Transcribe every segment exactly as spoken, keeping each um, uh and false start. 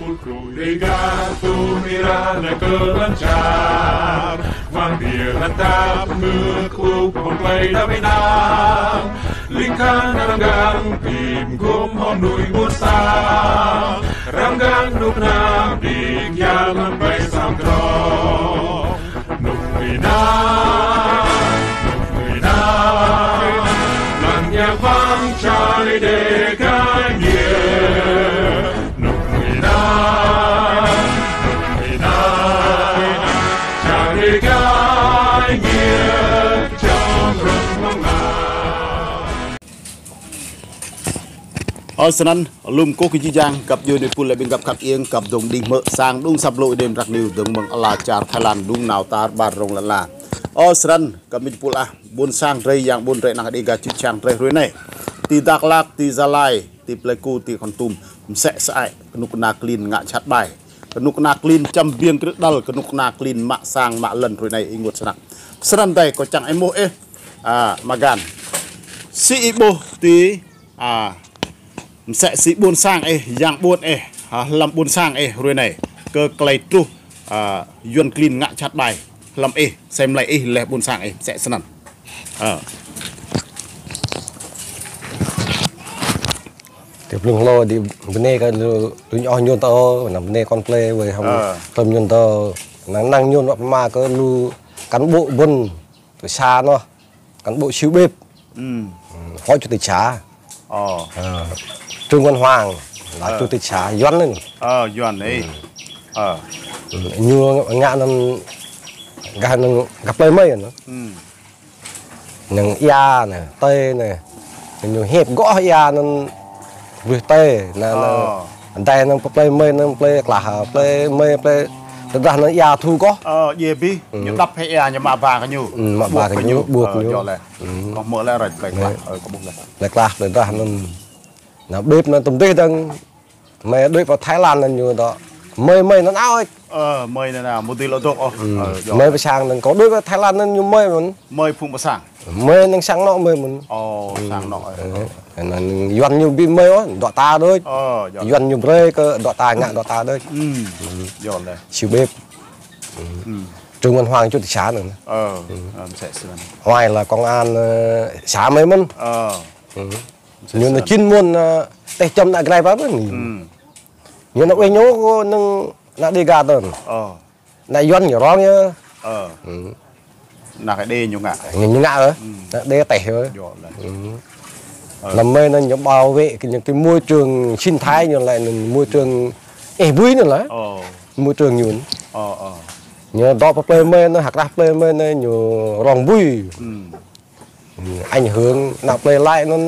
sepulcro legato mirana kelancar Vampir rantap mekuk play daminang Lingkan ranggang tim gom honui bursang Ranggang nuk nang dik yaman bay samdro Nuk minang Nuk minang Lan yang vang chai dekai nye Nuk minang Nuk minang Chai dekai nye Trong rung mong ở sân lùm cố kinh giang gặp nhiều địa phương lại bên gặp khắc yên gặp đồng đình mỡ sang đúng sập lội đêm rạc nhiều đường mừng Allah char Thái Lan đúng nào ta bar rong là là ở sân gặp mình pula buôn sang rây yang buôn rây năng đi gà chít chang rây rồi này ti Đắk Lắk ti Gia Lai ti Pleiku ti Kon Tum sẽ sai nục na clean ngã chát bài nục na clean trăm biên cái đal nục na clean mạ sang mạ lần rồi này ingut sân sân đây có chẳng em mua ê à magan si ibo ti à sẽ sĩ buôn sang e yang buôn e làm buôn sang e rồi này cơ clay tru yuan clean ngã chát bài làm e xem lại e lẹ buôn sang e sẽ sẵn à tiếp lưng lo đi bên này cái lưng nhỏ nhon to nằm bên này con play với không tầm nhon to năng năng nhon mà cái lu cán bộ buôn từ xa nó cán bộ siêu bếp phó chủ tịch xã Trương Văn Hoàng là chủ tịch xã Doan này. Ờ, Doan đấy. Ờ. Như ngã nó gặp nó gặp lấy mấy nữa. Ừ. Nằng ia này, tê này, nhiều hẹp gõ ia nó vừa tê là nó đây nó play mấy nó play là play mấy play thực ra nó ia thu có. Ờ, gì bi, những đắp hay ia nhưng mà vàng cái nhiều. Ừ, mà vàng cái nhiều buộc nhiều. Còn mở lại rồi lại là ở có buộc lại. Lại là để ra nó nó bếp nó tầm tê đang mày bếp vào Thái Lan là nhiều đó mời mời nó áo ấy ờ mời này nào một tí lỗ tục mời vào sang đừng có đối với Thái Lan nên nhiều mời muốn mời phụng vào sang mời năng sáng nọ mời muốn ồ sang nọ là doan nhiều bị mời đó đọa ta thôi doan nhiều rơi cơ đọa ta ngạn đọa ta đấy giòn đây siêu bếp Trương Văn Hoàng chủ tịch xã nữa ờ sẽ hoài là công an xã mấy môn nhưng nó chuyên môn tay châm lại cái này vào nhưng nó quay nhố nâng nó đi gà tần lại doan nhiều rong nhá là cái đê nhiều ngạ nhiều ngạ rồi đê tẻ rồi làm mê nó những bảo vệ những cái môi trường sinh thái như lại môi trường ế vui nữa là môi trường nhiều nhờ đó play mê nó hạt ra play mê nó nhiều rong vui ảnh hưởng nào play lại nó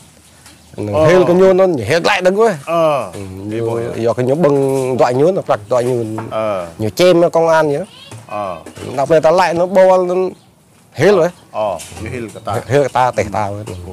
hết cái nhôn nó hết lại đứng quá ờ do cái nhớ bưng dọa nhớ nó đặt dọa như nhiều chêm công an nhớ ờ đọc về ta lại nó bo nó hết rồi ờ hết cả ta hết ta tẩy ta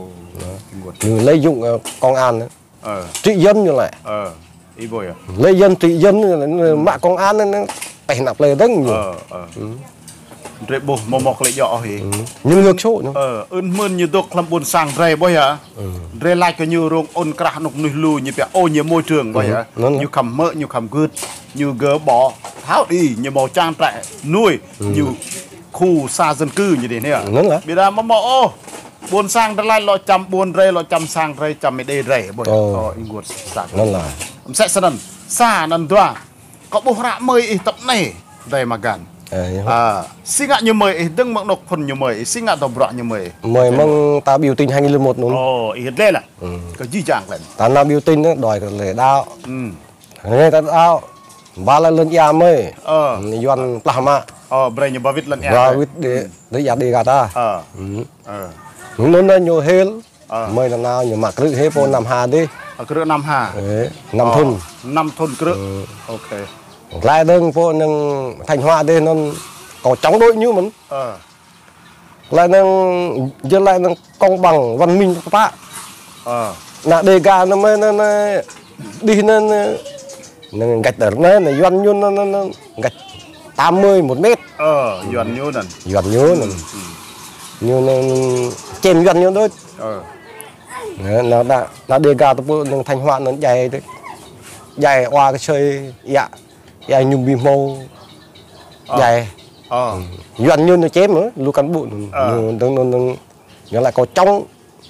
như lấy dụng công an nữa ờ trị dân như lại ờ ý bồi à lấy dân trị dân mạ công an nó tẩy nạp lên rất nhiều ờ ờ rễ bồ mò mọc lại dọ thì nhưng ngược số nữa ờ ơn mơn như tôi làm buồn sang rễ bồi hả rễ lại cái như rong ôn cả nục nuôi lù như vậy ô như môi trường bồi hả như cầm mỡ như cầm gớt như gỡ bỏ tháo đi như màu trang trại nuôi như khu xa dân cư như thế này à bây giờ mà mò ô buồn sang rễ lại lo chăm buồn rễ lo chăm sang rễ chăm mấy đây rễ bồi ờ ingut sang nó là sẽ sân xa nằm đoa có bộ rạ mời tập này đây mà gần à xin ngạ như mời đừng mặc độc phần như mời xin ngạ tập rạ như mời mời mong ta biểu tình hai nghìn lẻ một đúng ồ ý hết lên à cái gì chẳng lên ta nào biểu tình đó đòi cái lễ đao nghe ta đao ba lần lần ya mời ờ doan plama ờ bây giờ ba vít lần ya ba vít để để ya đi gà ta ờ ờ nó nó nhiều hết mời lần nào nhiều mặc rực hết po năm hà đi cứ năm hà năm thôn năm thôn cứ ok lại đơn po nâng Thành Hoa đây nó có chống đối như mình ờ lại nâng giờ lại nâng công bằng văn minh các bạn ờ nè đề ga nó mới nó đi nên nâng gạch ở nơi này doan nhún nó nó gạch tám mươi một mét ờ doan nhún này doan nhún này như nó trên doan nhún đó ờ nó đã nó đề ga tôi nâng Thành Hoa nó dày đấy dài qua cái chơi dạ dài nhung bì mô dài doan như nó chém nữa lu cán bụi đừng đừng đừng nhớ lại có trong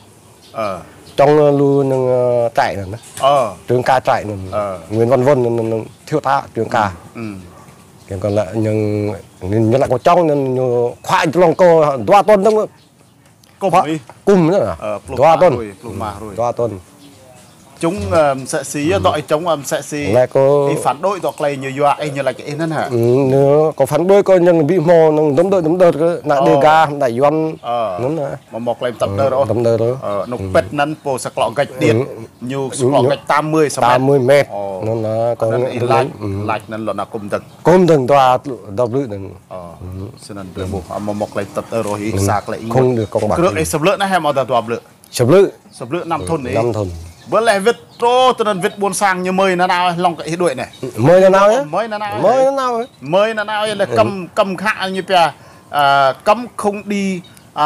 trong lu nâng chạy nữa trường ca chạy nữa Nguyễn Văn Vân thiếu tá trường ca còn lại nhưng nhớ lại có trong nên khoai lòng cô đoa tôn đúng không cùng nữa à đoa tôn đoa tôn chúng sẽ xí đội chống sẽ xí phản đối đọc lại nhiều dọa anh như là cái nên hả nếu có phản đối coi nhưng bị mồ nâng đấm đợi đấm đợt cái nãy đề ga đại doan đúng rồi mà một lại tập đơ đó tập đơ đó nục pet năn po sạc lọ gạch điện nhiều sạc lọ gạch tám mươi tám mươi mét nó là có lạch lạch nên là cùng từng cùng từng tòa đọc lưỡi đừng cho nên được một mà một lại tập đơ rồi sạc lại không được con bạc được ấy sập lưỡi nó hay mà tập tập lưỡi sập lưỡi sập lưỡi năm thôn đấy năm thôn bữa lại viết trô cho nên viết buôn sang như mời nó nào lòng cái đuổi này mời nó nào ấy mời nó nào mời nó nào ấy mời nó nào là cầm cầm khạ như bè cấm không đi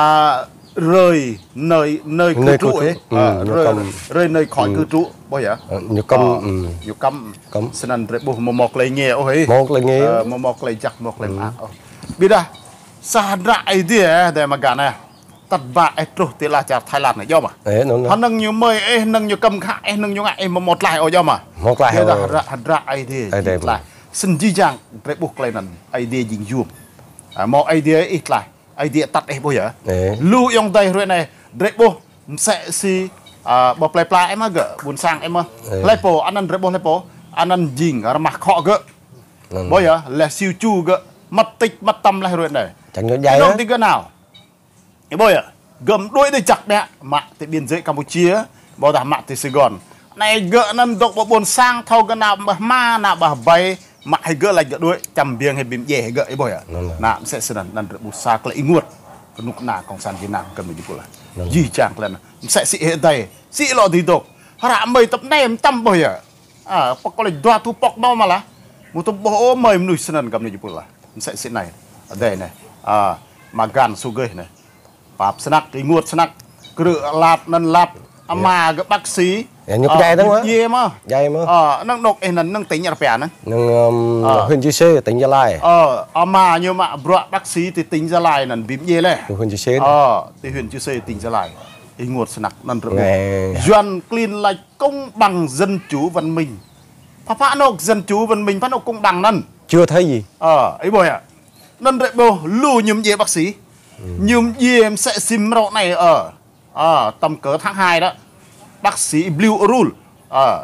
rời nơi nơi cư trú ấy rời rời nơi khỏi cư trú bao giờ nhiều cầm nhiều cầm cầm cho nên rồi buộc một một lấy nghề ôi một lấy nghề một một lấy chặt một lấy má biết à xa rãi đi để mà cả này tật bạ ấy rồi thì là chả Thái Lan này do mà hắn nâng nhiều mời ấy nâng nhiều cầm khạ ấy nâng nhiều ngại mà một lại ở do mà một lại thế là ra ra ai thì lại xin chỉ rằng để buộc lại nằm idea dính dùm một idea ít lại idea tắt ấy bao giờ lưu trong tay rồi này để buộc sẽ si bọc lại play em á gỡ buồn sang em á lại po anh ăn để buộc lại po anh ăn dính ở mặt họ gỡ bao giờ là siêu chu gỡ mất tích mất tâm lại rồi này chẳng nhớ dây đó thì cái nào cái bôi à gầm đuôi để chặt mẹ mạng tại biên giới Campuchia bảo đảm mạng tại Sài Gòn này gỡ nằm độc bộ buồn sang thâu cái nào ma nào bà bay mạng hay gỡ lại gỡ đuôi chầm biếng hay bìm dẻ hay gỡ ấy bôi à nào sẽ sẽ lần lần bút xa lại nguột lúc nào cộng sản Việt Nam cần mình đi lại gì chẳng lần sẽ sĩ hiện tay sĩ lọ thì tục họ mời tập này em tâm bôi à à có lại đoa thu bọc bao mà là một tập bố mời nuôi sân cầm mình đi lại sẽ sĩ này ở đây này à mà gan su gây này bạp snack cái nguột snack cựa lạp năn lạp mà cái bác sĩ nhục dây đó dây mà dây mà ờ năng độc ấy năng năng tính nhà bè nữa năng huyện chư sê tính gia lai ờ mà nhưng mà bác sĩ thì tính gia lai năn bím dây này huyện chư sê ờ thì huyện chư sê tính gia lai cái nguột snack năn rồi doan clean là công bằng dân chủ văn minh phát nộp dân chủ văn minh phát nộp công bằng năn chưa thấy gì ờ ấy bồi à năn rệ bồ lù nhầm dây bác sĩ nhưng gì em sẽ sim rộ này ở à, tầm cỡ tháng hai đó bác sĩ Blue Rule à,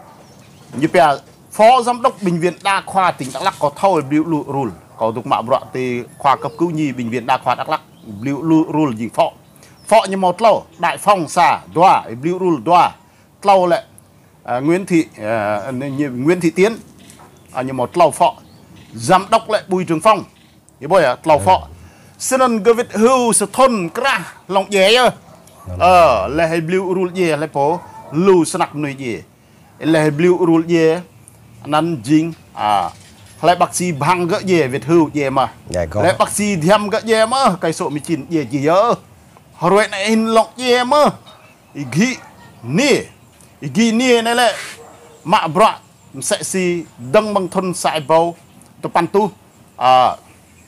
như bây giờ phó giám đốc bệnh viện đa khoa tỉnh Đắk Lắk có thâu Blue Rule có tục mạo rọ thì khoa cấp cứu nhi bệnh viện đa khoa Đắk Lắk Blue Rule gì phó phó như một lâu đại phong xà đoa Blue Rule đoa lâu lại à, Nguyễn Thị à, Nguyễn Thị Tiến à, như một lâu phó giám đốc lại Bùi Trường Phong như bây giờ lâu phó xin anh cái việc hưu sẽ thôn ra lòng dễ chứ ờ là hay blue rule dễ là phố lưu snack nuôi dễ là hay blue rule dễ năn dính à lại bác sĩ băng gỡ dễ việc hưu dễ mà lại bác sĩ thêm gỡ dễ mà cái số mười chín dễ gì nhớ rồi này hình lọc dễ mà ghi nè ghi nè này là mạ bọt sẽ si đăng bằng thôn sải bầu tụi pan tu à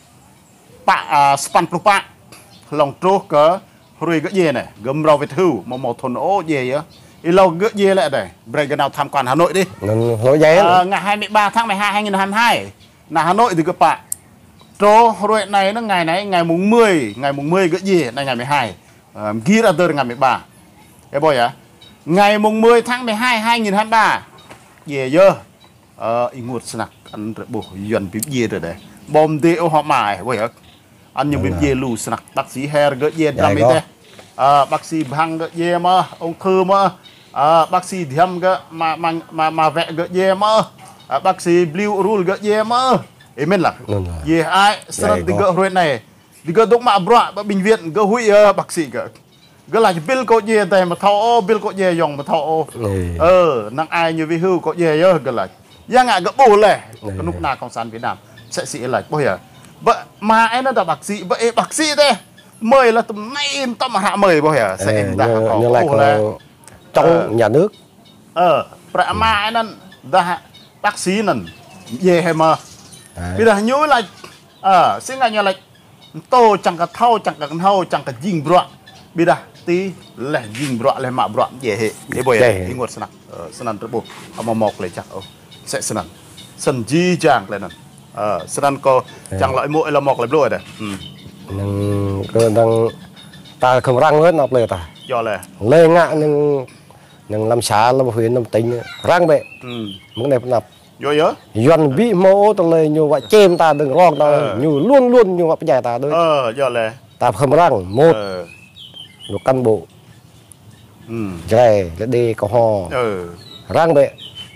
pak span pelupa lòng trô cỡ rồi gỡ dê này gầm rau việt hưu mà một thôn ô dê á ý lâu gỡ dê lại đây bây giờ nào tham quan Hà Nội đi lối giấy à, ngày hai mươi ba tháng mười hai hai nghìn hai mươi hai là Hà Nội thì các bạn trô rồi này nó ngày này ngày mùng mười ngày mùng mười gỡ dê này ngày mười hai à, ghi ra tới ngày mười ba cái bôi à ngày mùng mười tháng mười hai hai nghìn hai mươi ba dê dơ ờ ý nguột snack ăn bộ dần bím dê rồi đấy bom đê ô họ mài bôi à anh nhiều bím dê lù snack bác sĩ hair gỡ dê làm gì thế à, bác sĩ băng gỡ dê mà ông thư mà à, bác sĩ thiêm gỡ mà mà mà mà vẽ gỡ dê mà à, bác sĩ blue rule gỡ dê mà em biết là dê ai sơn thì gỡ rồi này thì gỡ đúng mà bro bệnh viện gỡ hủy bác sĩ gỡ gỡ là bill có dê đây mà thao ô bill có dê dòng mà thao ô ờ năng ai như vi hưu có dê nhớ gỡ lại giang ngại gỡ bù lệ lúc nào cộng sản Việt Nam sẽ sĩ lại bao giờ vợ mà em nó là bác sĩ vậy bác sĩ thế mời là tầm nay em tâm hạ mời bao giờ sẽ em đã có như lại trong nhà nước ờ vậy mà em nó đã bác sĩ nần về hay mà bây giờ nhớ là ờ xin ngay nhà lại tô chẳng cả thâu chẳng cả thâu chẳng cả dinh bọa bây giờ tí là dinh bọa là mạ bọa về hệ để bồi đi ngột sân ờ sân rất bộ mà mọc lại chắc sẽ sân sân di chàng lại nè ờ sân có chẳng loại mũi là mọc lại rồi đấy nhưng cơ đang ta không răng hết nọcเลยta do là lê ngạ nhưng nhưng làm xá làm huyền làm tính răng vậy muốn đẹp nạp do nhớ dọn bị mô ta lời nhiều vậy chêm ta đừng lon ta nhiều luôn luôn nhiều vậy dài ta đôi ờ do là ta không răng một một căn bộ cái là đi có ho răng vậy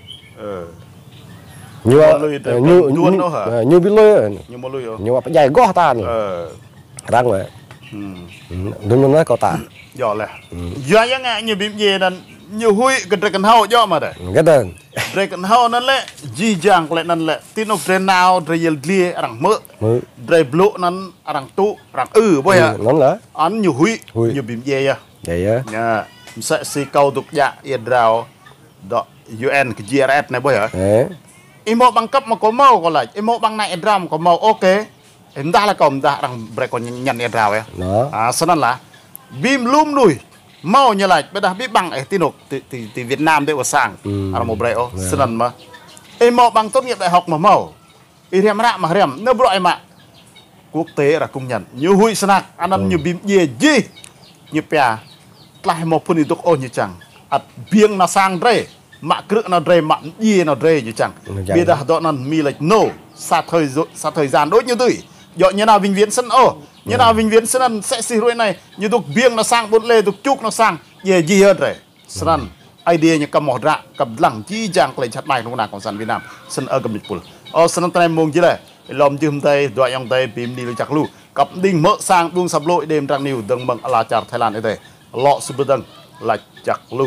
nhiều nhiều nhiều nhiều biết lôi nhiều vậy dài gót ta nữa răng vậy đúng đúng đấy có ta do là do những ngại nhiều bím gì nên nhiều hui cái trái cần hao do mà đấy cái đơn trái cần haoนั่นแหละจีจังlạiนั่นแหละที่นกเรนนาวเรียลเลียรังเมื่อเรบลุนั้นรังตุรังอือบ่ฮะนั่นเหรออันnhiều hui nhiều bím gì à vậy á nha sẽ si câu tục dạ yên rào đó u en cái giê rờ ét nàyบ่hả imo bằng cấp mà có màu còn lại imo bằng này yên rào có màu ok chúng ta là còn ta rằng break còn nhận yên rào ấy à sau đó là bim lum đùi mau như lại bây giờ biết bằng ấy tin thì thì thì Việt Nam đây của sang à một break ô sau đó mà em mau bằng tốt nghiệp đại học mà mau em em rạ mà em nó bội mà quốc tế là công nhận như hui sang anh em như bim gì gì như pia lại một phần tục ô như chẳng at biếng nó sang đây mà cứ nó đây mà gì nó đây như chẳng bây giờ đó nó mi like no sát thời sát thời gian đối như tôi dọn như nào vinh viễn sân ô như nào vinh viễn sân sẽ xì ruồi này như tục biếng nó sang bút lê tục chúc nó sang về gì hơn rồi sân idea như cầm một rạ cầm lẳng chi chẳng lại chặt mày trong nàngของsân Việt Nam sân ở cầm bịch ô sân tay mông chứ này lom chim tay đoạn dòng tay bìm đi chặt lu cặp đinh mỡ sang đung sập lội đêm trăng niu đừng bằng là chặt Thái Lan đây lọ super đằng là chặt lu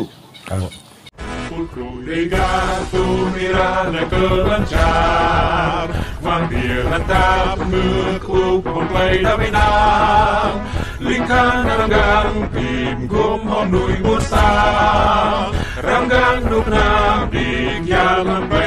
Legato mirane ke lancar Mandir lantap mekuk play đami nam Lingkan ranggang tim gom hon nui busa Ranggang nuk nam dik yang